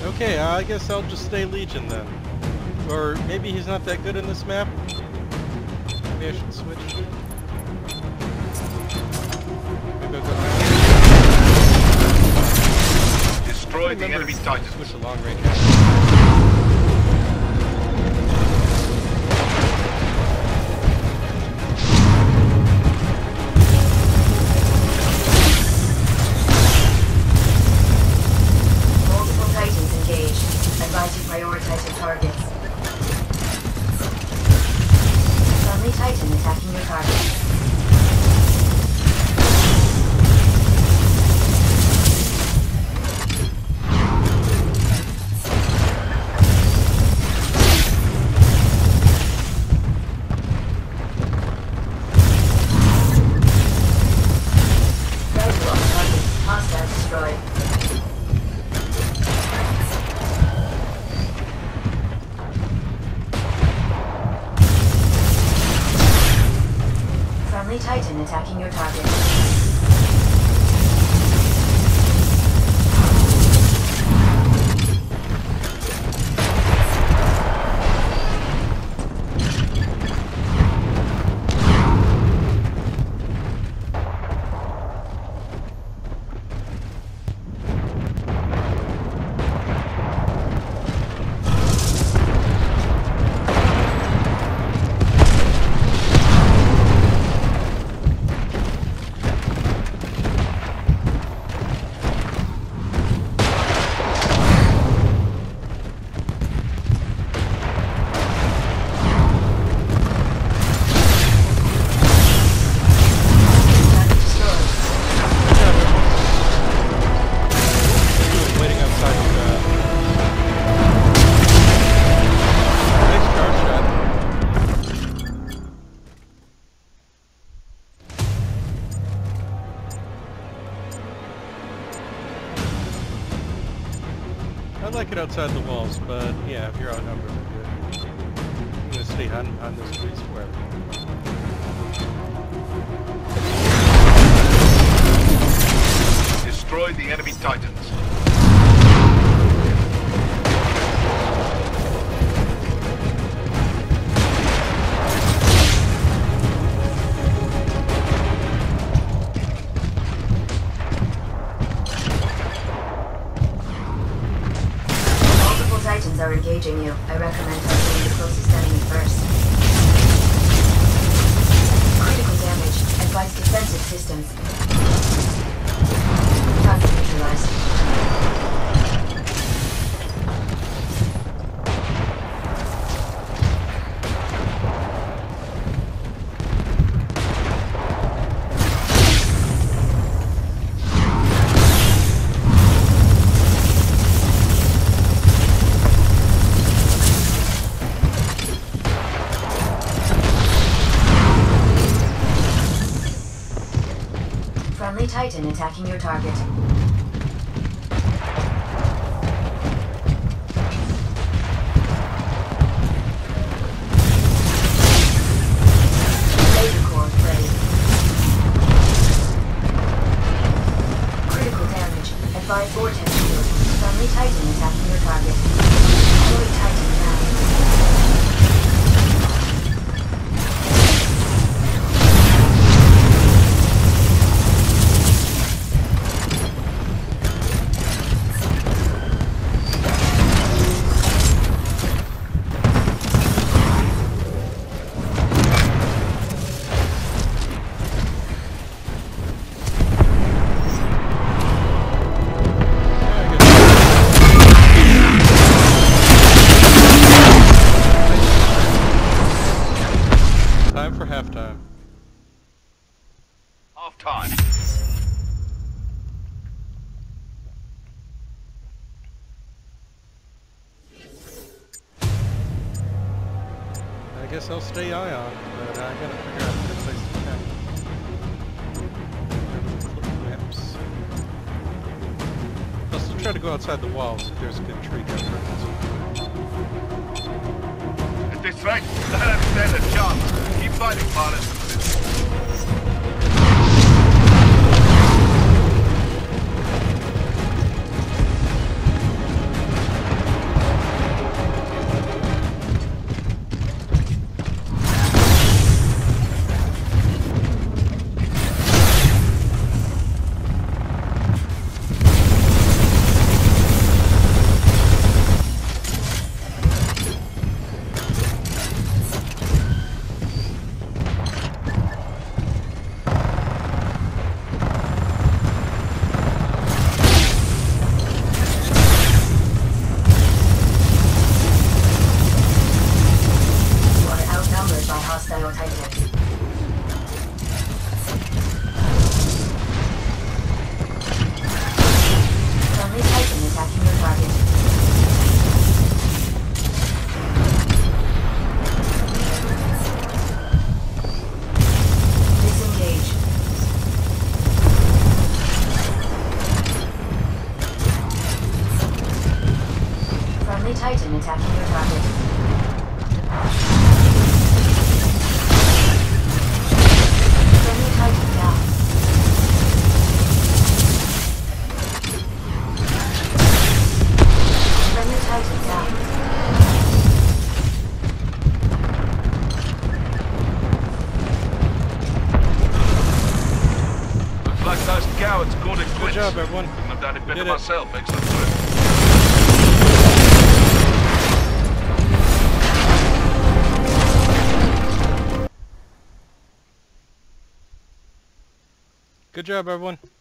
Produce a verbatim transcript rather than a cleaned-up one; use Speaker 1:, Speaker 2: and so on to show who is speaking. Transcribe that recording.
Speaker 1: Okay, I guess I'll just stay Legion then. Or maybe he's not that good in this map. Maybe I should switch. Maybe I'll go back.
Speaker 2: Destroy the enemy Titans.
Speaker 1: Switch to long range.
Speaker 3: Advise you prioritize your targets. Friendly Titan attacking your target. Roadblock target. Hostile destroyed. Friendly Titan attacking your target. I like it outside the walls, but yeah, if you're outnumbered, we're good. I'm gonna stay on, on this streets forever.
Speaker 2: Destroy the enemy Titans.
Speaker 3: Titans are engaging you. I recommend targeting the closest enemy first. Critical damage. Advise defensive systems. Target neutralized. Friendly Titan attacking your target. Laser core ready. Critical damage. Advise vortex field. Friendly Titan attacking your target. Enemy Titan down.
Speaker 1: Time for halftime.
Speaker 2: Half time.
Speaker 1: I guess I'll stay Ion, but I gotta figure out a good place to attack. Maps. I'll still try to go outside the walls if there's a good tree cover.
Speaker 2: At this rate, they'll have stand a chance. Keep fighting, pilots.
Speaker 4: Titan attacking your target. Friendly Titan down. Friendly Titan down.
Speaker 2: Looks like those cowards called it
Speaker 1: Good
Speaker 2: quits.
Speaker 1: job, everyone.
Speaker 2: Couldn't have done it
Speaker 1: You
Speaker 2: better
Speaker 1: did it.
Speaker 2: myself. Excellent work.
Speaker 1: Good job, everyone.